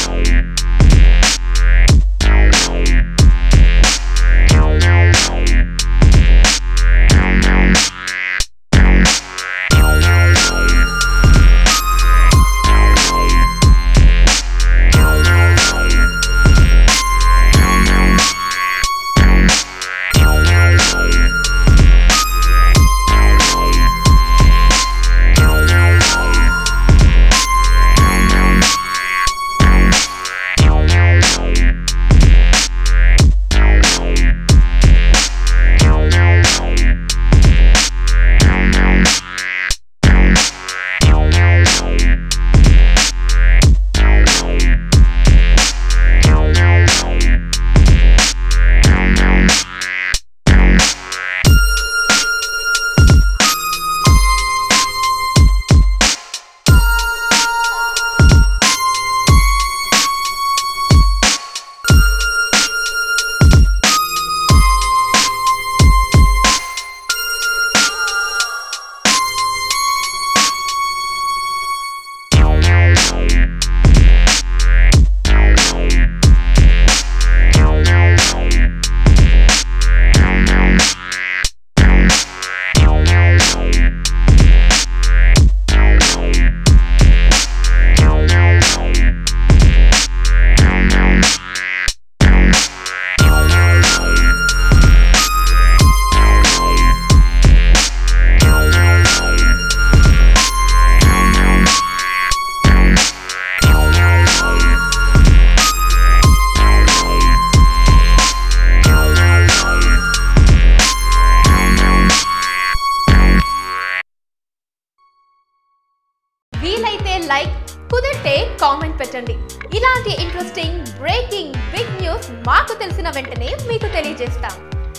వీలైతే లైక్ కుదిరితే కామెంట్ పెట్టండి. ఇలాంటి ఇంట్రెస్టింగ్ బ్రేకింగ్ బిగ్ న్యూస్ మాకు తెలిసిన వెంటనే మీకు తెలియజేస్తాం.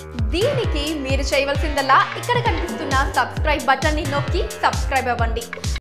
దీనికి మీరు చేయవలసిందల్లా ఇక్కడ కనిపిస్తున్న సబ్స్క్రైబ్ బటన్ ని నొక్కి సబ్స్క్రైబ్ అవ్వండి.